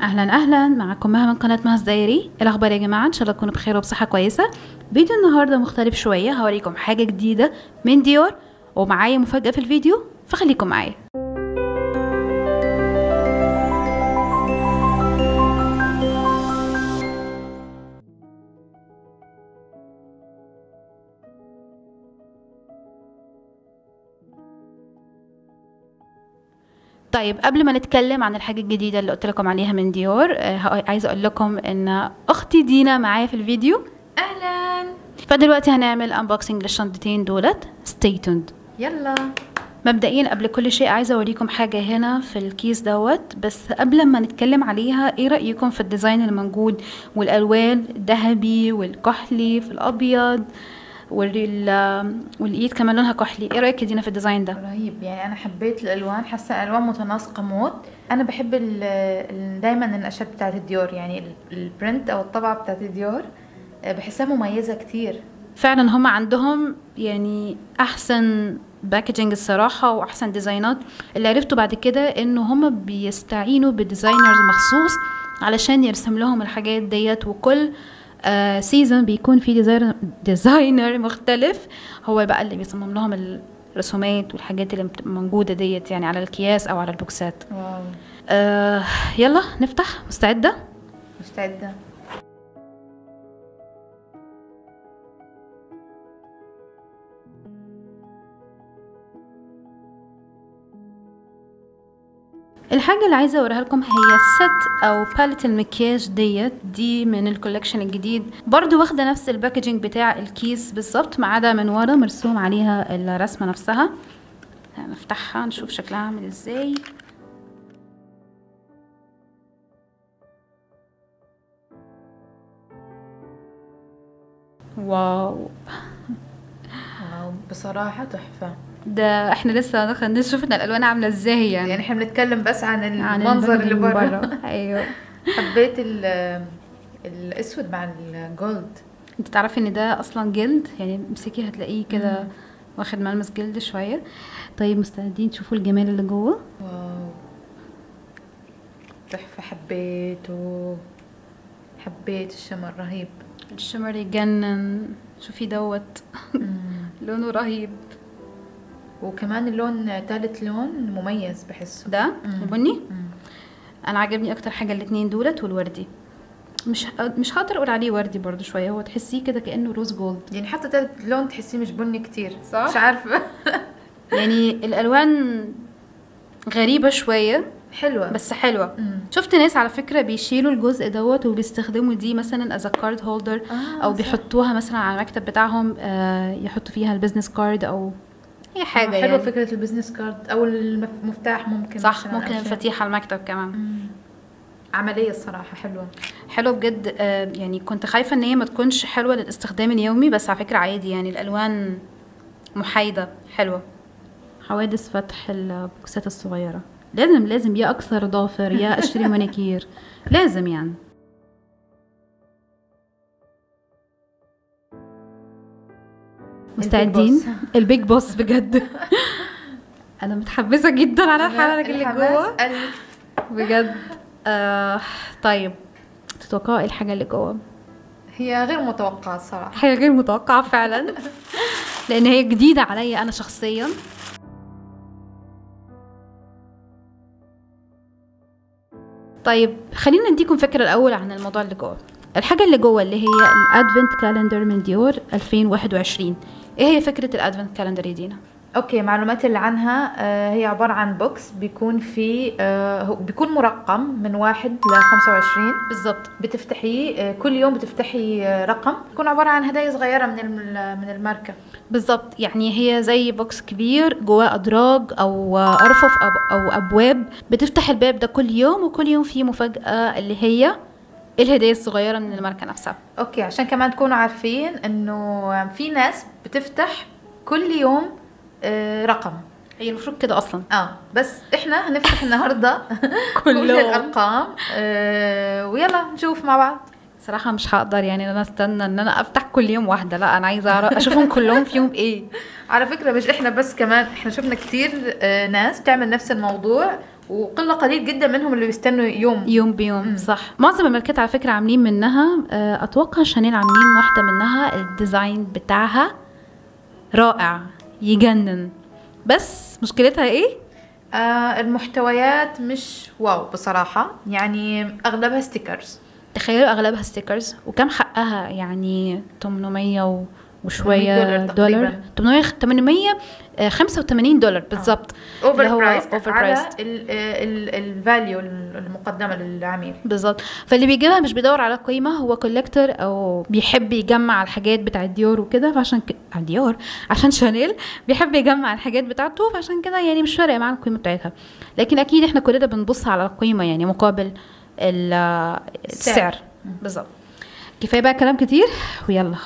اهلا اهلا معكم مها من قناه مها الدايري. إيه الاخبار يا جماعه؟ ان شاء الله تكونوا بخير وبصحه كويسه. فيديو النهارده مختلف شويه، هوريكم حاجه جديده من ديور ومعايا مفاجاه في الفيديو، فخليكم معايا. طيب قبل ما نتكلم عن الحاجة الجديدة اللي قلت لكم عليها من ديور، عايزة اقول لكم ان اختي دينا معايا في الفيديو. اهلا. فدلوقتي هنعمل انبوكسنج للشنطتين دولت. stay tuned. يلا. مبدئيا قبل كل شيء عايزة اوريكم حاجة هنا في الكيس دوت، بس قبل ما نتكلم عليها ايه رأيكم في الديزاين اللي موجود والالوان الذهبي والكحلي في الابيض والايد كمان لونها كحلي؟ ايه رايك يا دينا في الديزاين ده؟ رهيب، يعني انا حبيت الالوان، حاسه الالوان متناسقه موت. انا بحب دايما النقشات بتاعت الديور، يعني البرنت او الطبعه بتاعت الديور بحسها مميزه كتير. فعلا هم عندهم يعني احسن باكجينج الصراحه واحسن ديزاينات. اللي عرفته بعد كده انه هم بيستعينوا بديزاينرز مخصوص علشان يرسم لهم الحاجات ديت، وكل سيزون بيكون في ديزاينر مختلف هو بقى اللي بيصمم لهم الرسومات والحاجات اللي موجوده ديت، يعني على الكياس او على البوكسات. واو. يلا نفتح. مستعده؟ مستعده. الحاجة اللي عايزة اوريها لكم هي الست او باليت المكياج دي من الكولكشن الجديد، برضو واخدة نفس الباكجينج بتاع الكيس بالظبط، ما عدا من ورا مرسوم عليها الرسمة نفسها. هنفتحها نشوف شكلها عامل ازاي. واو واو، بصراحه تحفه. ده احنا لسه دخلنا نشوف ان الالوان عامله ازاي، يعني احنا بنتكلم بس عن المنظر اللي بره. ايوه. حبيت الاسود مع الجولد. انت تعرفي ان ده اصلا جلد، يعني امسكي هتلاقيه كده واخد ملمس جلد شويه. طيب مستعدين تشوفوا الجمال اللي جوه؟ واو تحفه، حبيته. حبيت الشمر، رهيب. الشمر يجنن. شوفي دوت لونه رهيب. وكمان اللون ثالث لون مميز بحسه، ده البني. انا عجبني اكتر حاجه الاتنين دولت، والوردي مش هقدر اقول عليه وردي برضو، شويه هو تحسيه كده كانه روز جولد، يعني حتى ثالث لون تحسيه مش بني كتير، صح؟ مش عارفه. يعني الالوان غريبه شويه، حلوه بس حلوه. شفت ناس على فكره بيشيلوا الجزء دوت وبيستخدموا دي مثلا از كارد هولدر، او بيحطوها مثلا على المكتب بتاعهم، يحطوا فيها البيزنس كارد او اي حاجه. حلوه يعني فكره البيزنس كارد او المفتاح، ممكن صح، ممكن مفاتيح على المكتب كمان. عمليه الصراحه، حلوه بجد. يعني كنت خايفه ان هي ما تكونش حلوه للاستخدام اليومي، بس على فكره عادي، يعني الالوان محايده حلوه. حوادث فتح البوكسات الصغيره لازم يا اكثر ضافر يا اشتري مانيكير، لازم يعني. مستعدين؟ البيج بوس بجد. انا متحمسه جدا على الحلقه اللي جوه بجد. طيب تتوقعوا ايه الحاجه اللي جوه؟ هي غير متوقعه الصراحه، حاجه غير متوقعه فعلا، لان هي جديده عليا انا شخصيا. طيب خلينا نديكم فكره الاول عن الموضوع اللي جوه. الحاجه اللي جوه اللي هي الادفنت كالندر من ديور 2021. ايه هي فكره الادفنت كالندر يا دينا؟ اوكي، معلوماتي اللي عنها هي عباره عن بوكس بيكون فيه بيكون مرقم من 1 ل 25 بالظبط. بتفتحيه كل يوم، بتفتحي رقم، بيكون عباره عن هدايا صغيره من الماركه. بالظبط، يعني هي زي بوكس كبير جواه ادراج او ارفف او ابواب، بتفتح الباب ده كل يوم، وكل يوم فيه مفاجاه اللي هي الهدايا الصغيره من الماركه نفسها. اوكي، عشان كمان تكونوا عارفين انه في ناس بتفتح كل يوم رقم. هي المفروض كده اصلا، بس احنا هنفتح النهارده كل الارقام، ويلا نشوف مع بعض. صراحه مش هقدر يعني انا استنى ان انا افتح كل يوم واحده، لا انا عايزه اشوفهم كلهم فيهم ايه. على فكره مش احنا بس، كمان احنا شفنا كتير ناس تعمل نفس الموضوع وقله قليل جدا منهم اللي بيستنوا يوم بيوم. صح. معظم الماركات على فكره عاملين منها، اتوقع شانيل عاملين واحده منها الديزاين بتاعها رائع يجنن، بس مشكلتها ايه؟ المحتويات مش واو بصراحه، يعني اغلبها ستيكرز. تخيلوا اغلبها ستيكرز، وكم حقها؟ يعني 800 وشويه دولار، 885 دولار بالظبط. اوفر برايس على الفاليو المقدمه للعميل بالظبط. فاللي بيجيبها مش بيدور على قيمه، هو كولكتور او بيحب يجمع الحاجات بتاع ديور وكده، فعشان ديور عشان شانيل بيحب يجمع الحاجات بتاعته، فعشان كده يعني مش فارق معاه القيمه بتاعتها. لكن اكيد احنا كلنا بنبص على القيمه، يعني مقابل السعر. بالظبط. كفايه بقى كلام كتير، ويلا.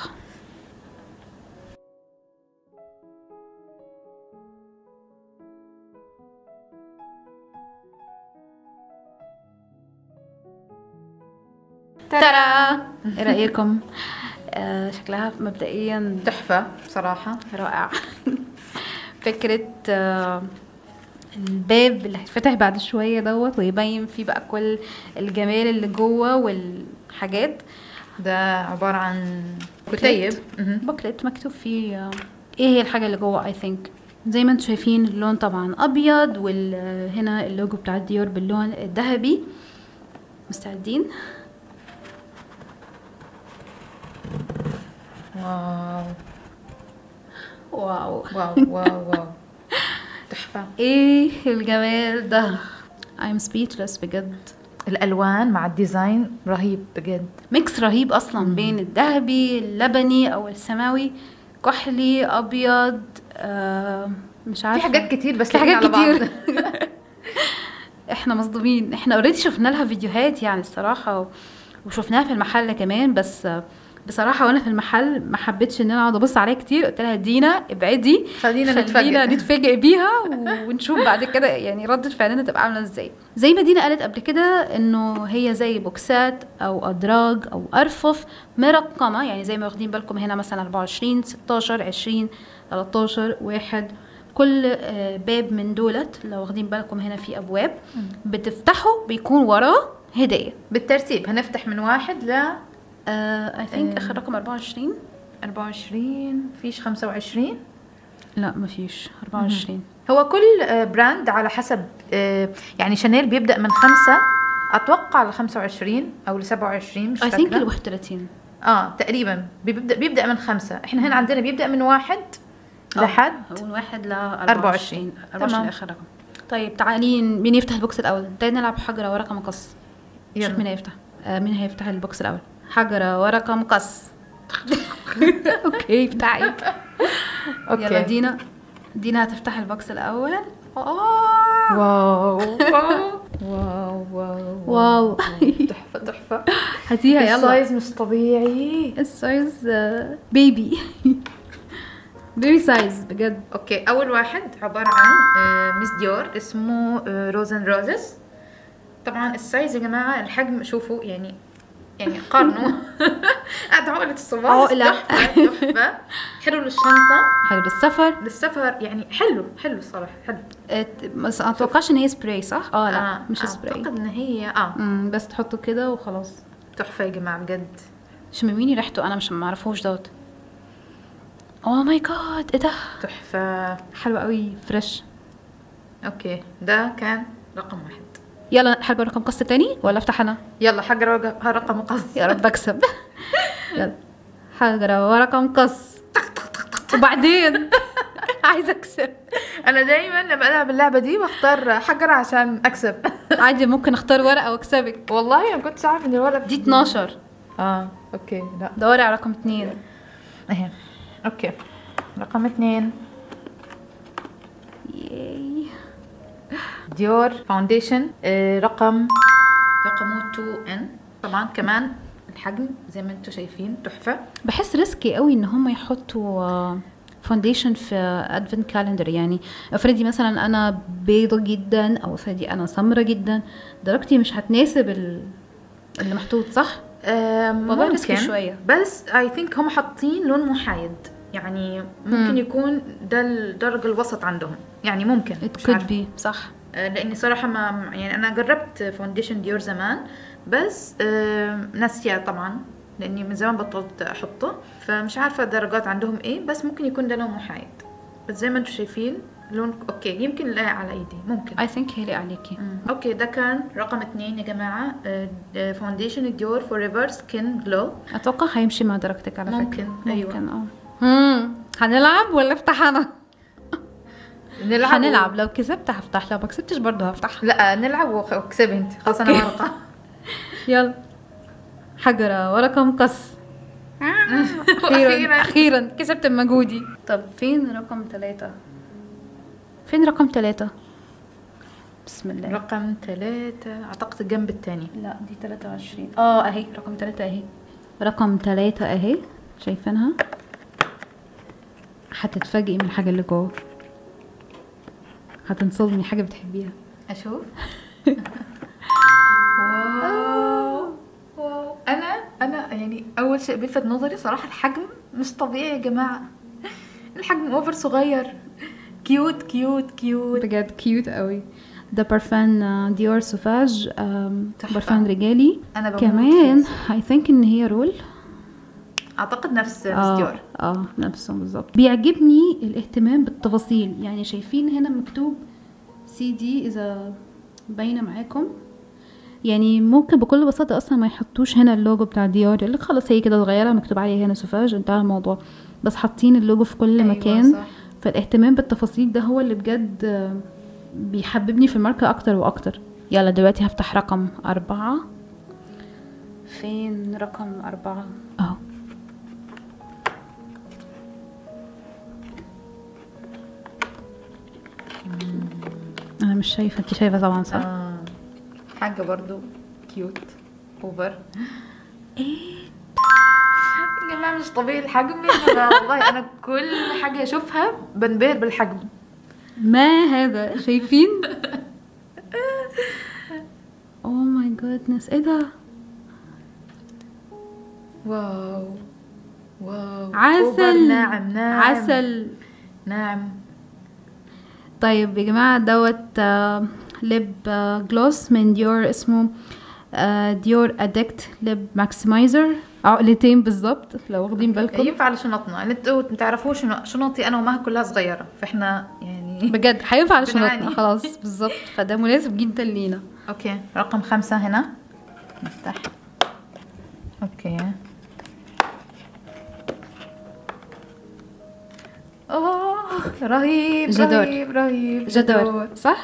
ترى ايه رايكم؟ شكلها مبدئيا تحفه بصراحه، رائع. فكره الباب اللي هيتفتح بعد شويه دوت، ويبين فيه بقى كل الجمال اللي جوه والحاجات. ده عباره عن كتيب بوكلت مكتوب فيه ايه هي الحاجه اللي جوه. اي ثينك زي ما انتم شايفين اللون طبعا ابيض، وهنا اللوجو بتاع ديور باللون الذهبي. مستعدين؟ واو واو واو واو واو تحفة. ايه الجمال ده! I'm speechless بجد. الالوان مع الديزاين رهيب بجد، ميكس رهيب اصلا بين الذهبي اللبني او السماوي كحلي ابيض. مش عارفه، في حاجات كتير بس في حاجات كتير. بعض. احنا مصدومين. احنا اوريدي شفنا لها فيديوهات يعني الصراحه، وشفناها في المحل كمان، بس بصراحه وانا في المحل ما حبيتش ان انا اقعد ابص عليها كتير. قلت لها دينا ابعدي، خلينا نتفاجئ بيها ونشوف بعد كده يعني ردة فعلنا تبقى عامله ازاي. زي ما دينا قالت قبل كده انه هي زي بوكسات او ادراج او ارفف مرقمه، يعني زي ما واخدين بالكم هنا مثلا 24 16 20 13 1. كل باب من دولت لو واخدين بالكم هنا في ابواب بتفتحوا بيكون وراه هديه بالترتيب. هنفتح من 1 ل I think اخر رقم 24. فيش 25؟ لا مفيش 24. هو كل براند على حسب، يعني شانيل بيبدأ من 5 اتوقع ل 25 او ل 27 مش I فاكرة. think ال 31 تقريبا بيبدأ من 5. احنا هنا عندنا بيبدأ من 1 لحد من 1 ل 24 تمام. اخر رقم. طيب تعالي مين يفتح البوكس الاول؟ تعالي نلعب حجره ورقه مقص. شوف مين هيفتح. مين هيفتح البوكس الاول؟ حجره ورقه مقص. اوكي بتاعي. يلا دينا هتفتح البوكس الاول. واو واو واو واو تحفه. هاتيها يلا. السايز مش طبيعي، السايز بيبي بيبي سايز بجد. اوكي. اول واحد عباره عن ميس ديور، اسمه روزن روزز. طبعا السايز يا جماعه، الحجم شوفوا، يعني قارنوا. قاعد عقلة الصباح. تحفة. حلو للشنطة، حلو للسفر يعني. حلو الصراحة، حلو. بس ما اتوقعش ان هي سبراي صح؟ لا مش سبراي. اعتقد ان هي بس تحطه كده وخلاص. تحفة يا جماعة بجد. شمميني ريحته، انا مش معرفوش دوت. اوه ماي جاد، ايه ده؟ تحفة، حلو قوي، فريش. اوكي ده كان رقم 1. يلا حجر رقم قص تاني ولا افتح انا؟ يلا حجر رقم قص. يا رب اكسب. يلا حجر ورقم قص. وبعدين عايزه اكسب. انا دايما لما العب اللعبه دي بختار حجر عشان اكسب. عادي ممكن اختار ورقه واكسبك. والله ما كنتش عارفه ان الورقه دي 12. اوكي. لا دوري على رقم 2 اهي. اوكي رقم 2 ياي. ديور فاونديشن، رقمه 2N. طبعا كمان الحجم زي ما انتم شايفين تحفه. بحس ريسكي قوي ان هم يحطوا فاونديشن في ادفنت كالندر. يعني افرضي مثلا انا بيضه جدا او افرضي انا سمره جدا، درجتي مش هتناسب اللي محطوط صح. والله ريسكي شويه، بس اي ثينك هم حاطين لون محايد، يعني ممكن يكون ده الدرجه الوسط عندهم، يعني ممكن it could be صح. لاني صراحه ما يعني انا جربت فاونديشن ديور زمان، بس ناسيه طبعا لاني من زمان بطلت احطه، فمش عارفه الدرجات عندهم ايه، بس ممكن يكون ده لون محايد. بس زي ما انتم شايفين لون اوكي، يمكن لاقي على ايدي، ممكن. I think هيلي عليكي. اوكي ده كان رقم 2 يا جماعه، فاونديشن ديور فوريفر سكين جلو. اتوقع هيمشي مع درجتك على فكره. ممكن. ايوه هنلعب ولا افتح انا؟ نلعب هنلعب. لو كسبت هفتح، لو ما كسبتش برضه هفتح. لا نلعب واكسبي انت، خلاص انا ورقه. يلا. حجرة ورقة مقص. أخيرا كسبت بمجهودي. طب فين رقم 3؟ فين رقم 3؟ بسم الله. رقم 3 اعتقد الجنب الثاني. لا دي 23. اهي رقم 3 اهي. رقم 3 اهي، شايفينها؟ هتتفاجئي من الحاجة اللي جوه، هتنصدمي حاجة بتحبيها. اشوف. واو. انا يعني اول شيء بيلفت نظري صراحه الحجم مش طبيعي يا جماعه. الحجم اوفر صغير، كيوت كيوت كيوت بجد كيوت قوي. ده برفان ديور سوفاج، برفان رجالي. انا كمان I think ان هي رول، اعتقد نفس ديور. نفسه بالظبط. بيعجبني الاهتمام بالتفاصيل، يعني شايفين هنا مكتوب سي دي اذا باينه معاكم، يعني ممكن بكل بساطه اصلا ما يحطوش هنا اللوجو بتاع ديور، يقول لك خلاص هي كده صغيره مكتوب عليها هنا سوفاج انتهى الموضوع، بس حاطين اللوجو في كل مكان. صح. فالاهتمام بالتفاصيل ده هو اللي بجد بيحببني في الماركه اكتر واكتر. يلا دلوقتي هفتح رقم 4. فين رقم 4؟ انا مش شايفه، انت شايفه طبعا صح؟ حاجه برضو كيوت اوفر. ايه يا جماعه مش طبيعي الحجم والله انا كل حاجه اشوفها بنبهر بالحجم. ما هذا شايفين؟ اوه ماي جودنس، ايه ده؟ واو واو، عسل. ناعم عسل ناعم. طيب يا جماعه دوت ليب جلوس من ديور، اسمه ديور ادكت ليب ماكسمايزر، عقلتين بالظبط لو واخدين بالكم. ينفع لشنطنا، انتوا ما تعرفوش شنطي انا ومها كلها صغيره، فاحنا يعني بجد هينفع لشنطنا خلاص بالظبط، فده مناسب جدا لينا. اوكي رقم 5 هنا نفتح. اوكي رهيب جدور. رهيب رهيب جدور صح.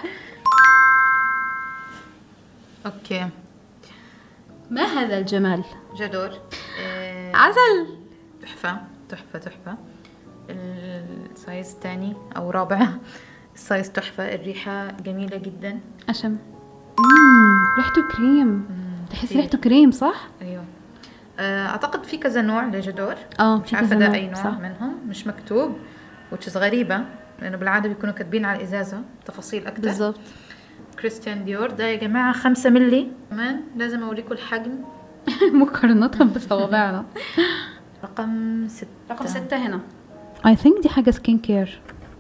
اوكي ما هذا الجمال؟ جدور. عسل. تحفه تحفه تحفه. السايز الثاني او رابع، السايز تحفه، الريحه جميله جدا. اشم. ريحته كريم. تحسي ريحته كريم صح؟ ايوه. اعتقد في كذا نوع لجدور، مش عارفه ده اي نوع صح. منهم مش مكتوب، وتش غريبه لانه بالعاده بيكونوا كاتبين على الازازه تفاصيل اكتر. بالظبط. كريستيان ديور ده يا جماعه 5 مللي كمان، لازم اوريكم الحجم مقارنه بصوابعنا. رقم 6. رقم 6 هنا I think دي حاجه سكين كير.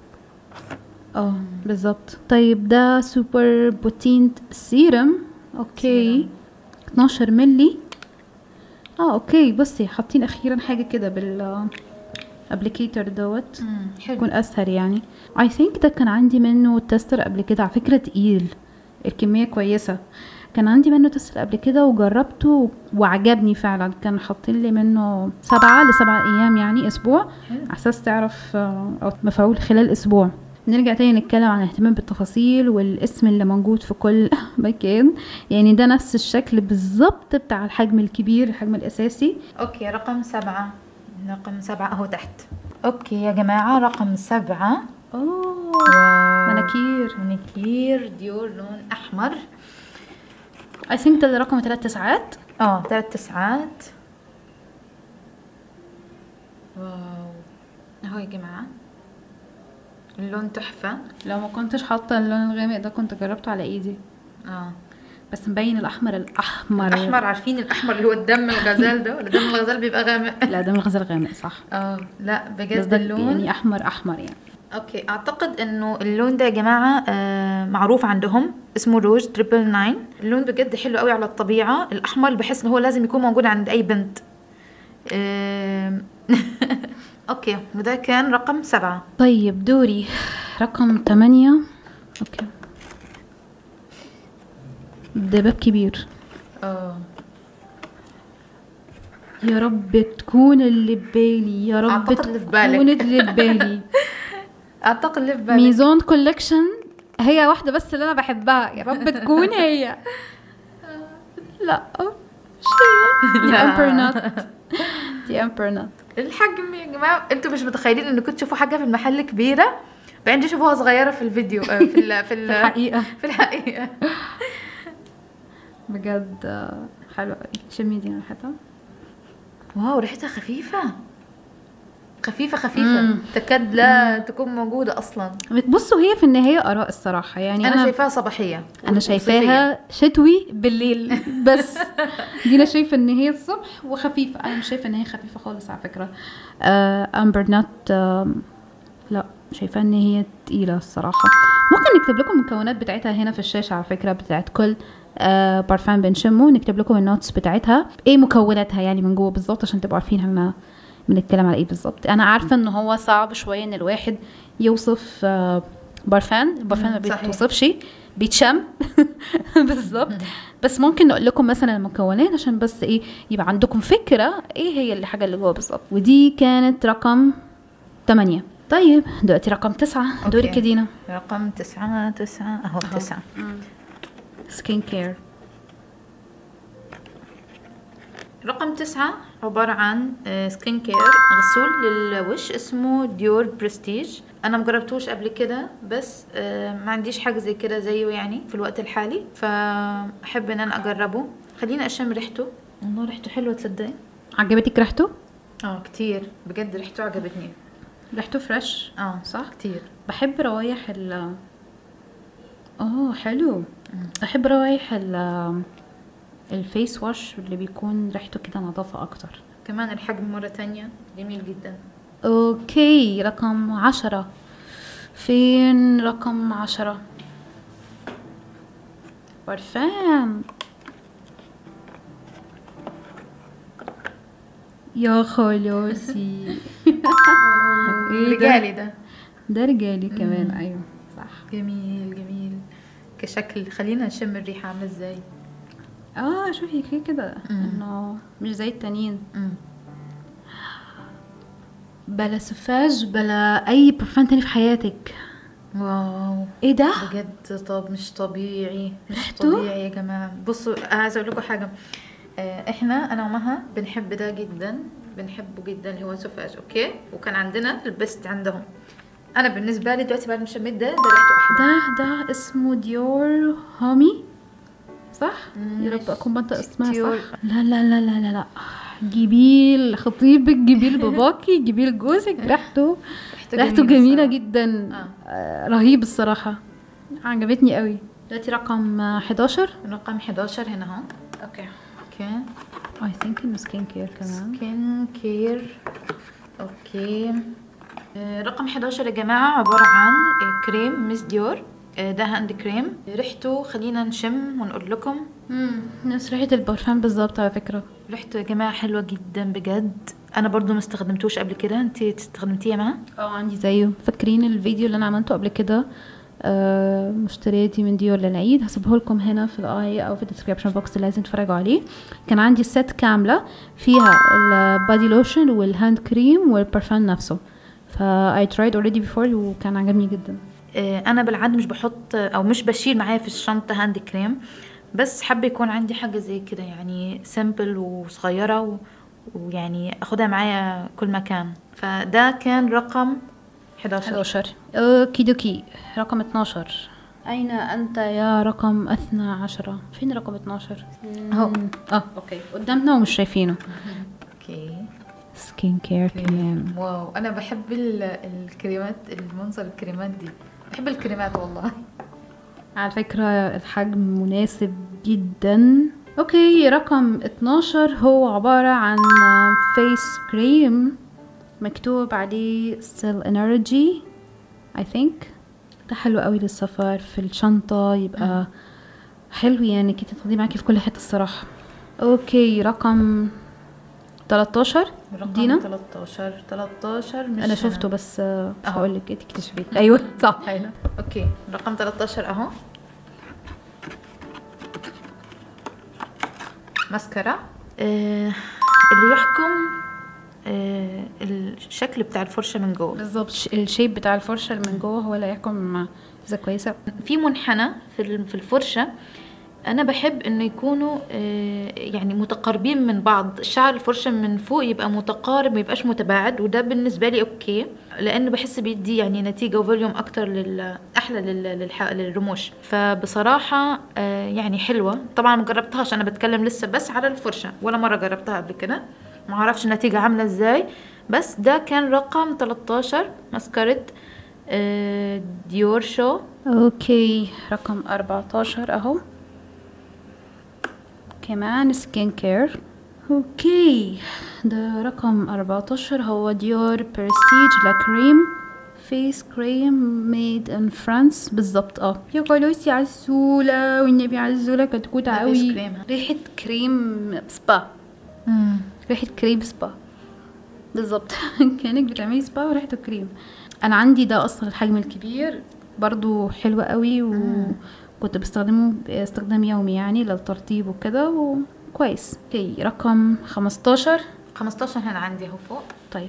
بالظبط. طيب ده سوبر بوتينت سيرم. اوكي 12 مللي. اوكي بصي حاطين اخيرا حاجه كده بال ابليكيتر دوت يكون اسهل يعني. I think ده كان عندي منه تستر قبل كده، على فكره تقيل، الكميه كويسه. كان عندي منه تستر قبل كده وجربته وعجبني فعلا. كان حاطين لي منه 7 ل7 ايام، يعني اسبوع، على اساس تعرف او مفعول خلال اسبوع. نرجع تاني نتكلم عن الاهتمام بالتفاصيل والاسم اللي موجود في كل مكان، يعني ده نفس الشكل بالظبط بتاع الحجم الكبير، الحجم الاساسي. اوكي رقم 7. رقم 7 اهو تحت. اوكي يا جماعه رقم 7. مناكير ديور لون احمر. I think ده رقم 3 تسعات. 3 تسعات. واو اهو يا جماعه اللون تحفه. لو ما كنتش حاطه اللون الغامق ده كنت جربته على ايدي. بس مبين الاحمر. عارفين الاحمر اللي هو الدم الغزال ده، ولا دم الغزال بيبقى غامق؟ لا دم الغزال غامق صح. لا بجد اللون يعني احمر يعني. اوكي، اعتقد انه اللون ده يا جماعه معروف عندهم، اسمه روج 999. اللون بجد حلو قوي على الطبيعه. الاحمر بحس ان هو لازم يكون موجود عند اي بنت. اوكي، وده كان رقم 7. طيب دوري، رقم 8. اوكي، ده باب كبير. يا رب تكون اللي ببالي، يا رب أعتقد اللي في بالك. تكون اللي ببالي. اعتقد اللي في بالك ميزون كولكشن، هي واحدة بس اللي انا بحبها، يا رب تكون هي. لا مش هي، دي امبر نوت، دي امبر نوت. الحجم يا جماعه، انتوا مش متخيلين انكم تشوفوا حاجه في المحل كبيره بعدين تشوفوها صغيره في الفيديو في الحقيقة في الحقيقه. بجد حلوة قوي. شمي دي ريحتها. واو، ريحتها خفيفه خفيفه تكاد لا تكون موجوده اصلا. بصوا، هي في النهاية آراء الصراحة، يعني انا شايفاها صباحيه، انا شايفاها شتوي بالليل بس. دي انا شايفه ان هي الصبح وخفيفه، انا مش شايفه ان هي خفيفه خالص على فكره. امبر نوت، لا شايفه ان هي تقيله الصراحه. ممكن نكتب لكم المكونات بتاعتها هنا في الشاشه على فكره، بتاعت كل بارفان بنشمه، نكتب لكم النوتس بتاعتها، ايه مكوناتها يعني من جوه بالظبط، عشان تبقوا عارفين احنا بنتكلم على ايه بالظبط. انا عارفه ان هو صعب شويه ان الواحد يوصف البرفان ما بيتوصفش، بيتشم. بالظبط. بس ممكن نقول لكم مثلا المكونات عشان بس ايه يبقى عندكم فكره ايه هي الحاجه اللي جوه بالظبط. ودي كانت رقم 8. طيب دلوقتي رقم 9. دورك يا دينا. رقم 9 اهو 9. سكين كير. رقم 9 عبارة عن سكين كير، غسول للوش اسمه ديور برستيج. انا مجربتوش قبل كده، بس ما عنديش حاجة زي كده زيه يعني في الوقت الحالي، فاحب ان انا اجربه. خليني اشم ريحته. والله ريحته حلوة، تصدقي؟ عجبتك ريحته؟ كتير بجد، ريحته عجبتني. ريحته فريش. صح، كتير. بحب روايح حلو. بحب روايح الفيس واش اللي بيكون ريحته كده نظافة اكتر. كمان الحجم مرة تانية جميل جدا. اوكي، رقم 10. فين رقم 10؟ برفان. يا خلاصي. رجالي ده رجالي كمان. ايوه صح. جميل كشكل. خلينا نشم الريحة عاملة ازاي. شوفي كده انه مش زي التانيين. بلا سفاج بلا اي برفان تاني في حياتك. واو، ايه ده بجد؟ طب مش طبيعي، ريحته طبيعي يا جماعه. بصوا، عايزه اقول لكم حاجه. انا ومها بنحب ده جدا، بنحبه جدا اللي هو سفاج. اوكي، وكان عندنا البست عندهم. انا بالنسبه لي دلوقتي بعد ما شميت ده ريحته احلى. ده اسمه ديور هومي، صح؟ يا رب اكون بنطق اسمها صح. لا لا لا لا لا لا، جيبيل خطيبك، جيبيل باباكي، جيبيل جوزك. ريحته جميله جدا. رهيب الصراحه، عجبتني قوي. دلوقتي رقم 11. رقم 11 هنا اهو. اوكي I think انه سكين كير كمان. سكين كير. اوكي. رقم 11 يا جماعه عباره عن كريم ميس ديور. ده هاند كريم. ريحته خلينا نشم ونقول لكم. نفس ريحه البرفان بالظبط على فكره. ريحته يا جماعه حلوه جدا بجد. انا برضو ما استخدمتوش قبل كده. انت استخدمتيه معاه؟ عندي زيه. فاكرين الفيديو اللي انا عملته قبل كده، مشترياتي من ديور للعيد؟ هسيبه لكم هنا في الاي او في الديسكريبشن بوكس اللي لازم تتفرجوا عليه. كان عندي ست كامله فيها البادي لوشن والهاند كريم والبرفان نفسه، I tried already before وكان عجبني جدا. انا بالعاده مش بحط او مش بشيل معايا في الشنطه هاند كريم، بس حابه يكون عندي حاجه زي كده يعني سيمبل وصغيره ويعني اخدها معايا كل مكان. فده كان رقم 11. اوكي دوكي. رقم 12. اين انت يا رقم 12؟ فين رقم 12 اهو؟ اوكي قدامنا ومش شايفينه. اوكي. سكين كير كمان. واو، انا بحب الكريمات، المنظر الكريمات دي، بحب الكريمات والله. على فكرة الحجم مناسب جدا. اوكي، رقم 12 هو عبارة عن فيس كريم مكتوب عليه ستيل انرجي. I think ده حلو قوي للسفر في الشنطة، يبقى حلو يعني كده تاخديه معاكي في كل حتة الصراحة. اوكي رقم 13 دينا. 13 مش انا شفته بس مش هقول لك تكتشفي. ايوه صح هنا. اوكي رقم 13 اهو، ماسكارا. اللي يحكم الشكل بتاع الفرشة من جوه بالظبط، الشيب بتاع الفرشة اللي من جوه هو اللي هيحكم اذا كويسة. في منحنى في الفرشة، انا بحب انه يكونوا يعني متقاربين من بعض. شعر الفرشة من فوق يبقى متقارب، ما يبقاش متباعد، وده بالنسبة لي اوكي، لانه بحس بيدي يعني نتيجة وفوليوم اكتر احلى للرموش. فبصراحة يعني حلوة. طبعا ما جربتهاش، انا بتكلم لسه بس على الفرشة، ولا مرة جربتها قبل كده، ما اعرفش النتيجة عاملة ازاي. بس ده كان رقم 13 ماسكارة ديور شو. اوكي رقم 14 اهو، كمان سكين كير. اوكي ده رقم 14 هو ديور برستيج لا كريم فيس كريم ميد ان فرانس. بالظبط يا خلاص يا عسولة، والنبي عسولة كتكوتة قوي. ريحة كريم سبا. ريحة كريم سبا بالظبط. كأنك بتعملي سبا وريحته كريم. انا عندي ده اصلا الحجم الكبير برضو حلو قوي، وكنت بستخدمه استخدام يومي يعني للترطيب وكده، وكويس. اوكي رقم 15 هنا عندي اهو فوق. طيب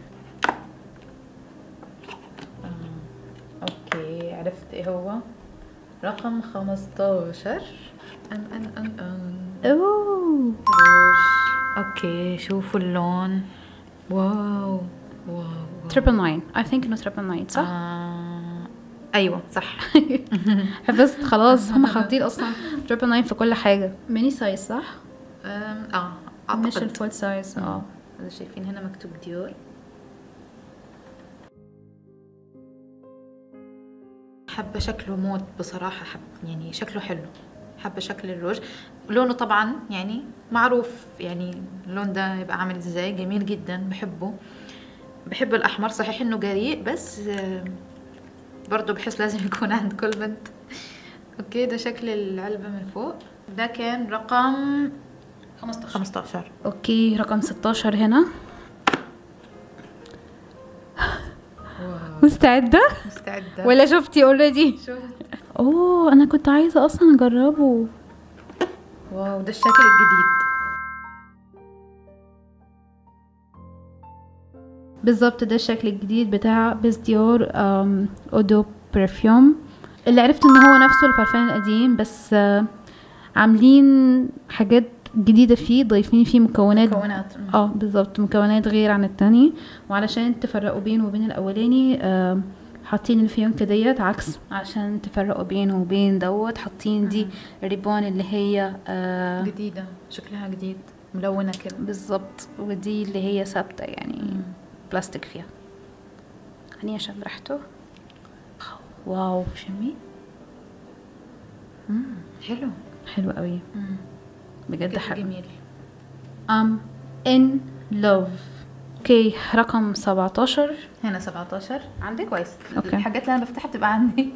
اوكي عرفت ايه هو رقم 15. اوه روج. اوكي شوفوا اللون، واو واو. تريبل ناين. I think انه تريبل ناين صح؟ ايوه صح. حفظت خلاص. هم حاطين اصلا تريبل ناين في كل حاجة. ميني سايز صح؟ اعتقد مش الفول سايز. هذا شايفين هنا مكتوب ديور. حابة شكله موت بصراحة، يعني شكله حلو، حابة شكل الروج. لونه طبعا يعني معروف، يعني اللون ده يبقى عامل ازاي، جميل جدا، بحب الأحمر. صحيح انه جريء، بس برضو بحس لازم يكون عند كل بنت. اوكي ده شكل العلبة من فوق. ده كان رقم 15. اوكي رقم 16 هنا. مستعدة ولا شفتي اوريدي؟ اوه انا كنت عايزة اصلا اجربه. واو ده الشكل الجديد بالظبط، ده الشكل الجديد بتاع بيس ديور اودو برفيوم. اللي عرفت ان هو نفسه البارفان القديم، بس عاملين حاجات جديدة فيه، ضايفين فيه مكونات بالظبط، مكونات غير عن التاني. وعلشان تفرقوا بينه وبين الاولاني حاطين الفيونكة ديت عكس، عشان تفرقوا بينه وبين دوت حاطين دي الريبون اللي هي جديدة، شكلها جديد، ملونة كده. بالظبط، ودي اللي هي ثابتة يعني بلاستيك فيها. خليني اشم ريحته. واو شمي. حلو قوي بجد، حلو جميل. in love. اوكي رقم 17 هنا 17 عندي كويس. أوكي. الحاجات اللي انا بفتحها بتبقى عندي.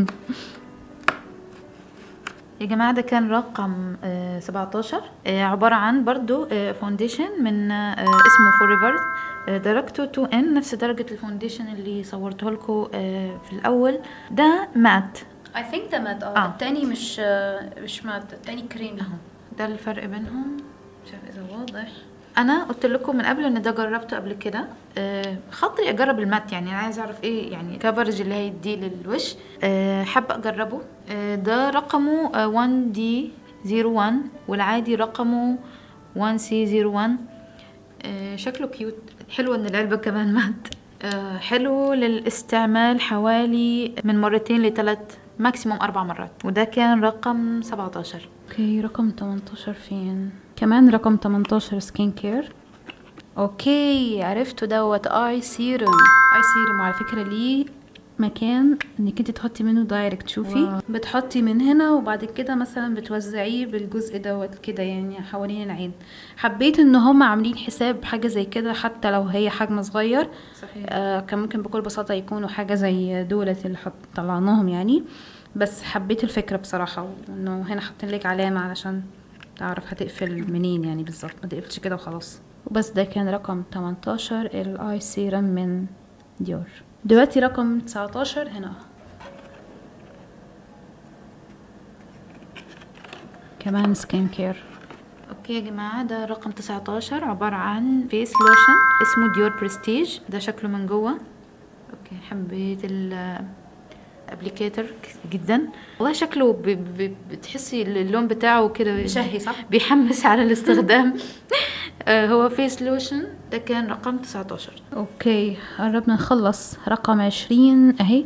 يا جماعة ده كان رقم 17. عبارة عن برضو فونديشن من اسمه فوريفر، درجته 2N، نفس درجة الفونديشن اللي صورته لكم في الأول. ده مات. I think ده مات. التاني مش مات، التاني كريمي. ده الفرق بينهم، مش عارف إذا واضح. انا قلت لكم من قبل ان ده جربته قبل كده، خاطري اجرب المات، يعني انا عايزه اعرف ايه يعني كفرج اللي هيديه للوش. حابه اجربه. ده رقمه 1D01 والعادي رقمه 1C01. شكله كيوت، حلو ان العلبه كمان مات. حلو للاستعمال حوالي من 2 ل3 ماكسيموم 4 مرات. وده كان رقم 17. اوكي رقم 18 فين؟ كمان رقم 18 سكين كير. اوكي عرفته دوت اي سيروم. على فكرة ليه مكان انك انت تحطي منه دايركت. شوفي بتحطي من هنا وبعد كده مثلا بتوزعيه بالجزء دوت كده يعني حوالين العين. حبيت ان هم عاملين حساب حاجه زي كده حتى لو هي حجم صغير. صحيح. كان ممكن بكل بساطه يكونوا حاجه زي دولت اللي طلعناهم يعني. بس حبيت الفكره بصراحه انه هنا حاطين لك علامه علشان تعرف هتقفل منين يعني بالظبط، ما تقفلش كده وخلاص. وبس ده كان رقم 18 الاي سيرم من ديور. دلوقتي رقم 19 هنا كمان سكين كير. اوكي يا جماعه، ده رقم 19 عباره عن فيس لوشن اسمه ديور برستيج. ده شكله من جوه. اوكي، حبيت الابليكيتر جدا والله. شكله بتحسي اللون بتاعه كده شهي صح؟ بيحمس على الاستخدام. هو فيس لوشن. ده كان رقم 19. اوكي قربنا نخلص. رقم 20 اهي.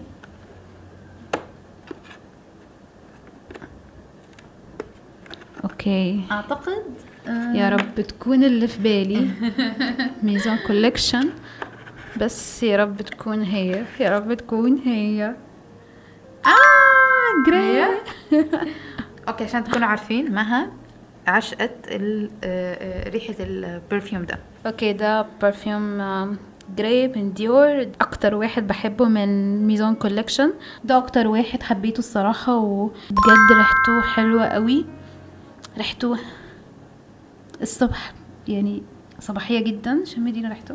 اوكي اعتقد يا رب تكون اللي في بالي ميزون كولكشن، بس يا رب تكون هي، يا رب تكون هي. جراي. اوكي، عشان تكونوا عارفين مها عشقت ريحة البرفيوم ده. اوكي ده برفيوم جراي من ديور، اكتر واحد بحبه من ميزون كولكشن. ده اكتر واحد حبيته الصراحة، وبجد ريحته حلوة قوي. ريحته الصبح يعني صباحية جدا. شمي دينا ريحته.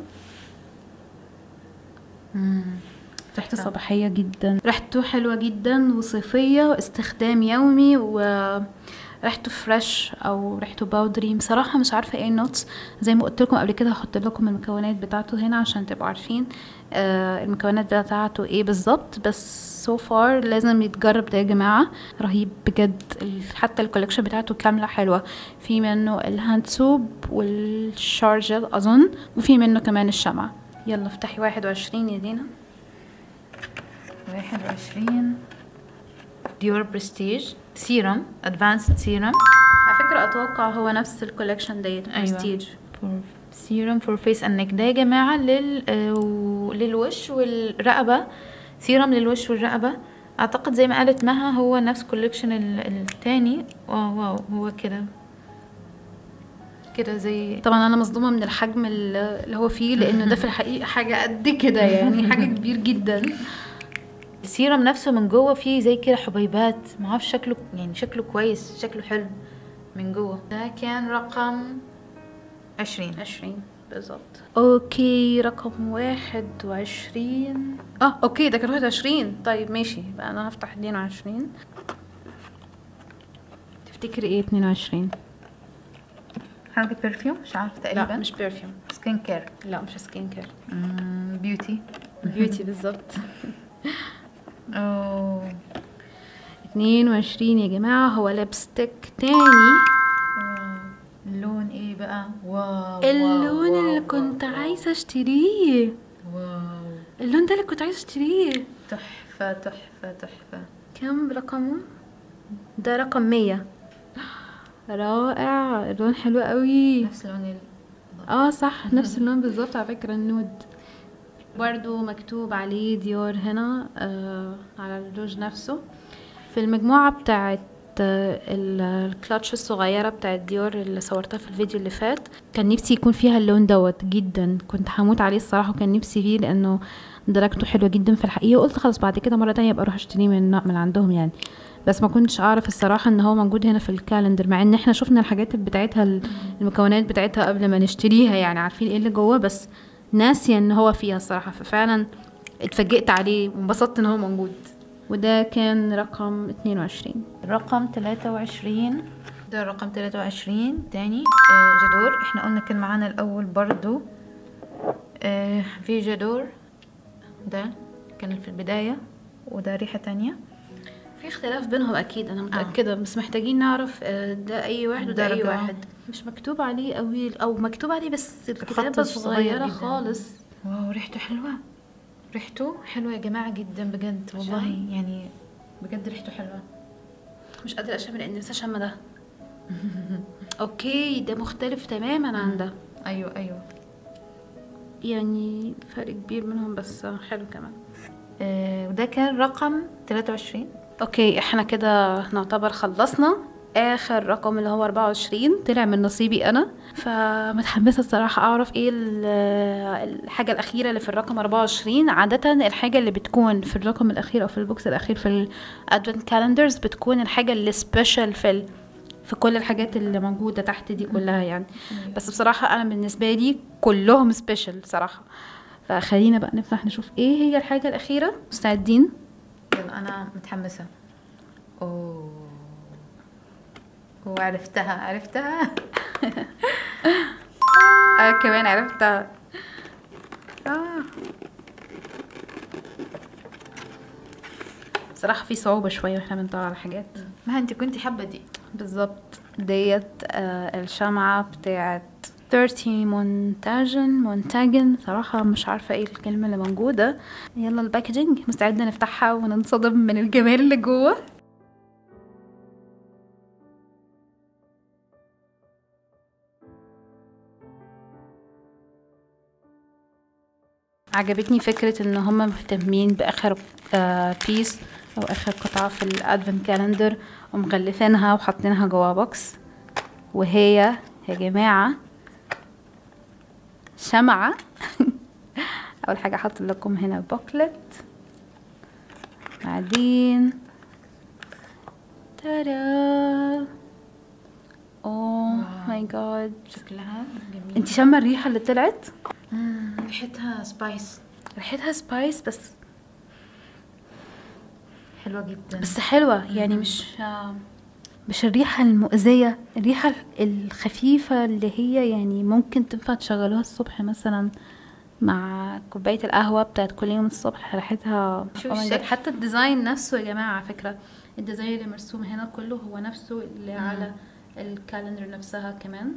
ريحته صباحية جدا، ريحته حلوة جدا وصيفية واستخدام يومي، وريحته فريش او ريحته باودري. بصراحة مش عارفة ايه النوتس، زي ما قلت لكم قبل كده هحط لكم المكونات بتاعته هنا عشان تبقوا عارفين المكونات بتاعته ايه بالظبط. بس سو فار لازم يتجرب ده يا جماعة، رهيب بجد. حتى الكولكشن بتاعته كاملة حلوة. في منه الهاند سوب والشارجل اظن، وفي منه كمان الشمع. يلا افتحي 21 يا دينا. 21 ديور برستيج سيرم، ادفانسد سيرم. على فكرة اتوقع هو نفس الكولكشن ديت برستيج. سيرم فور فيس اند نيك. ده يا جماعة للوش والرقبة. سيرم للوش والرقبة. اعتقد زي ما قالت مها هو نفس كولكشن التاني. واو هو كده زي. طبعا انا مصدومه من الحجم اللي هو فيه، لانه ده في الحقيقه حاجه قد كده يعني حاجه كبير جدا. السيرم نفسه من جوه فيه زي كده حبيبات، ما اعرفش شكله يعني شكله كويس، شكله حلو من جوه. ده كان رقم 20 بالظبط. اوكي رقم 21. اوكي ده كان 21. طيب ماشي بقى انا هفتح 22. تفتكري ايه 22؟ حاجة برفيوم مش عارفة تقريبا. لا مش برفيوم. سكين كير. لا مش سكين كير. بيوتي بالظبط. اوه 22 يا جماعة هو لبستك تاني. اللون ايه بقى؟ واو اللون واو اللي واو كنت واو عايزة اشتريه. واو، اللون ده اللي كنت عايزة اشتريه. تحفة تحفة تحفة. كم رقمه؟ ده رقم 100. رائع، اللون حلو قوي. نفس لون صح نفس اللون بالظبط على فكرة، النود. برضو مكتوب عليه ديور هنا على اللوج نفسه. في المجموعة بتاعت الكلاتش الصغيرة بتاعت ديور اللي صورتها في الفيديو اللي فات، كان نفسي يكون فيها اللون دوت جدا. كنت هموت عليه الصراحة، وكان نفسي فيه لانه درجته حلوة جدا في الحقيقة. وقلت خلاص بعد كده مرة تانية ابقى اروح اشتريه من عندهم يعني. بس ما كنتش اعرف الصراحة ان هو موجود هنا في الكالندر، مع ان احنا شفنا الحاجات بتاعتها المكونات بتاعتها قبل ما نشتريها يعني، عارفين ايه اللي جوه، بس ناسية ان هو فيها الصراحة. ففعلا اتفاجئت عليه وانبسطت ان هو موجود. وده كان رقم 22. رقم 23. ده رقم 23 تاني جادور. احنا قلنا كان معانا الاول برضو في جادور. ده كان في البداية، وده ريحة تانية. في اختلاف بينهم اكيد انا متأكدة. بس محتاجين نعرف ده اي واحد وده اي واحد. مش مكتوب عليه قوي، او مكتوب عليه بس الكتابة صغيرة خالص. واو ريحته حلوة. ريحته حلوة يا جماعة جدا بجد والله، يعني بجد ريحته حلوة. مش قادرة اشم لان لسه شم ده. اوكي ده مختلف تماما عن ده. ايوه يعني فرق كبير منهم بس حلو كمان. وده كان رقم 23. اوكي، احنا كده نعتبر خلصنا. اخر رقم اللي هو 24 طلع من نصيبي انا، فمتحمسه الصراحه اعرف ايه الحاجه الاخيره اللي في الرقم 24. عاده الحاجه اللي بتكون في الرقم الاخير او في البوكس الاخير في الادفنت كالندرز بتكون الحاجه اللي سبيشال في كل الحاجات اللي موجوده تحت دي كلها يعني. بس بصراحه انا بالنسبه لي كلهم سبيشال صراحه. فخلينا بقى نفتح نشوف ايه هي الحاجه الاخيره. مستعدين؟ يلا انا متحمسه. وعرفتها. كمان عرفتها. بصراحة في صعوبة شوية واحنا بندور على حاجات. ما انت كنتي حابة دي بالظبط ديت. الشمعة بتاعت 30 مونتاجن. صراحة مش عارفة ايه الكلمة اللي موجودة. يلا الباكجينج، مستعدة نفتحها وننصدم من الجمال اللي جوه. عجبتني فكرة ان هم مهتمين باخر بيس او اخر قطعة في الادفنت كالندر ومغلفينها وحاطينها جوا بوكس. وهي يا جماعة شمعة. اول حاجة حاطط لكم هنا بوكلت، بعدين تارا. اوه ماي جاد، شكلها جميل. انتي شامة الريحة اللي طلعت؟ ريحتها سبايس. ريحتها سبايس بس حلوة جدا. بس حلوة يعني مش الريحة المؤذية، الريحة الخفيفة اللي هي يعني ممكن تنفع تشغلوها الصبح مثلا مع كوباية القهوة بتاعت كل يوم الصبح. ريحتها حتى الديزاين نفسه يا جماعة. على فكرة الديزاين اللي مرسوم هنا كله هو نفسه اللي على الكالندر نفسها كمان.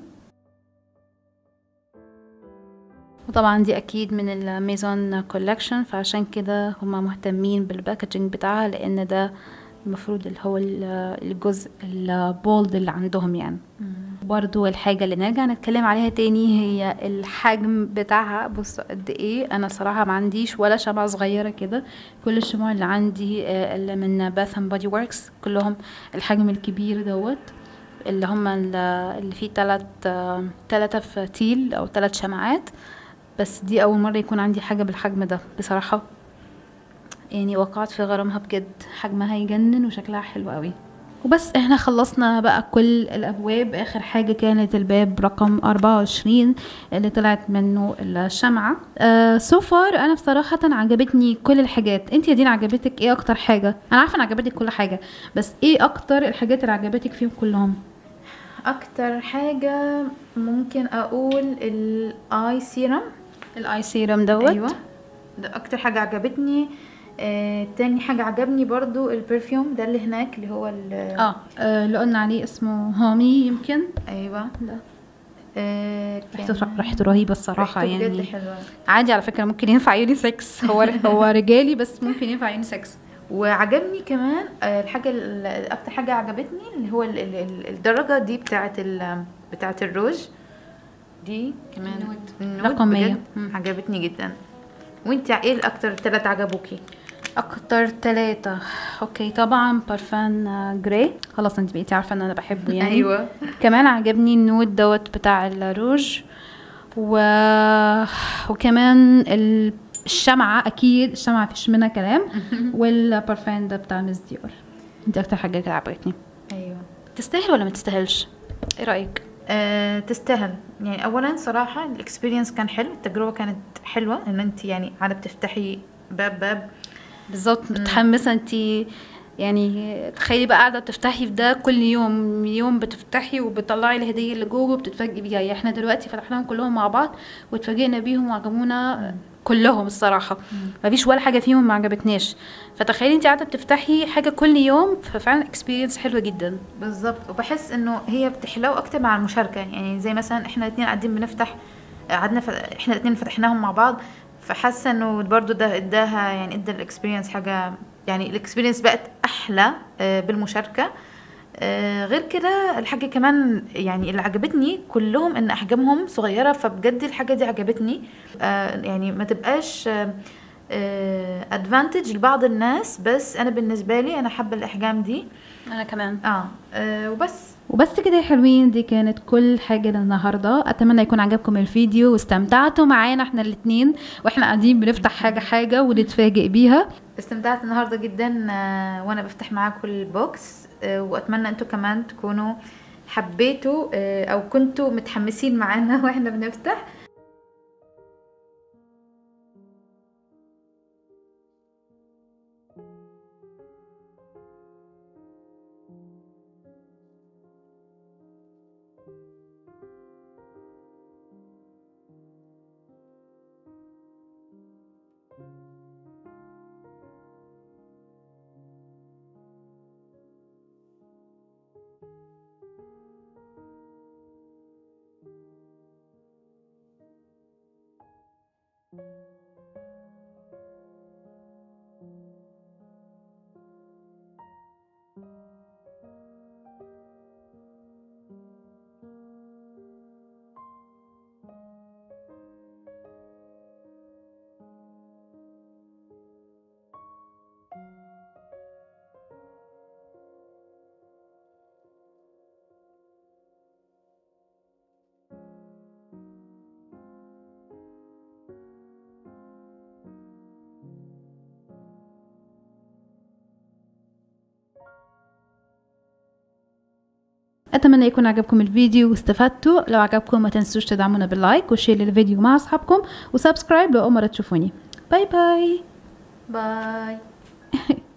وطبعا دي اكيد من الميزون كولكشن، فعشان كده هما مهتمين بالباكجينج بتاعها، لان ده المفروض اللي هو الجزء البولد اللي عندهم يعني. برضو الحاجة اللي نرجع نتكلم عليها تاني هي الحجم بتاعها. بص قد ايه، انا صراحة ما عنديش ولا شمعة صغيرة كده. كل الشموع اللي عندي اللي من باث اند بودي وركس كلهم الحجم الكبير دوت، اللي هم اللي فيه 3 فتيل او 3 شمعات. بس دي اول مرة يكون عندي حاجة بالحجم ده بصراحة، يعني وقعت في غرامها بجد. حجمها يجنن وشكلها حلو قوي. وبس احنا خلصنا بقى كل الابواب. اخر حاجة كانت الباب رقم 24 اللي طلعت منه الشمعة. سو فار انا بصراحة عجبتني كل الحاجات. انت يا دينا عجبتك ايه اكتر حاجة؟ انا عارفة ان عجبتك كل حاجة، بس ايه اكتر الحاجات اللي عجبتك فيهم كلهم؟ اكتر حاجة ممكن اقول الاي سيرم. الاي سيرم دوت، ايوه ده اكتر حاجة عجبتني. تاني حاجة عجبني برضو البرفيوم ده اللي هناك اللي هو اللي قلنا عليه اسمه هومي يمكن. ايوه ده ريحته رهيبة الصراحة يعني. بجد حلوة. عادي على فكرة ممكن ينفع يونيسكس. هو رجالي بس ممكن ينفع يونيسكس. وعجبني كمان الحاجة اكتر حاجة عجبتني اللي هو الدرجة دي بتاعة الروج دي كمان. النود رقم 100 عجبتني جدا. وانت ايه الاكتر 3 عجبوكي؟ اكتر 3 اوكي طبعا بارفان جراي، خلاص انت بقيتي عارفه ان انا بحبه يعني. ايوه كمان عجبني النود دوت بتاع الروج وكمان الشمعه، اكيد الشمعه مفيش منها كلام. والبارفان ده بتاع ميس ديور. دي اكتر حاجه عجبتني. ايوه تستاهل ولا ما تستاهلش؟ ايه رايك؟ تستاهل يعني. اولا صراحه الاكسبيرينس كان حلو، التجربه كانت حلوه ان انت يعني قاعده بتفتحي باب بالظبط. متحمسه انت يعني. تخيلي بقى قاعده بتفتحي في ده كل يوم بتفتحي وبتطلعي الهديه اللي جوه وبتتفاجئي بيها. يعني احنا دلوقتي فتحناهم كلهم مع بعض واتفاجئنا بيهم وعجبونا كلهم الصراحه. مفيش ولا حاجه فيهم ما عجبتناش. فتخيلي انت قاعده بتفتحي حاجه كل يوم، ففعلا اكسبيرينس حلوه جدا. بالظبط. وبحس انه هي بتحلو اكتر مع المشاركه. يعني زي مثلا احنا الاثنين قاعدين بنفتح، احنا الاثنين فتحناهم مع بعض، فحاسه انه برضو ده اداها يعني ادى الاكسبيرينس حاجه يعني. الاكسبيرينس بقت احلى بالمشاركه. غير كده الحاجه كمان يعني اللي عجبتني كلهم ان احجامهم صغيره، فبجد الحاجه دي عجبتني. يعني ما تبقاش ادفانتج لبعض الناس، بس انا بالنسبه لي انا حابه الاحجام دي. انا كمان. وبس كده يا حلوين، دي كانت كل حاجة للنهاردة. اتمنى يكون عجبكم الفيديو واستمتعتوا معانا احنا الاتنين واحنا قاعدين بنفتح حاجة ونتفاجئ بيها. استمتعت النهارده جدا وانا بفتح معاكم البوكس، واتمنى انتوا كمان تكونوا حبيتوا او كنتوا متحمسين معانا واحنا بنفتح. اتمنى يكون عجبكم الفيديو واستفدتوا. لو عجبكم ما تنسوش تدعمونا باللايك وشير للفيديو مع اصحابكم وسبسكرايب لو اول مره تشوفوني. باي باي. باي.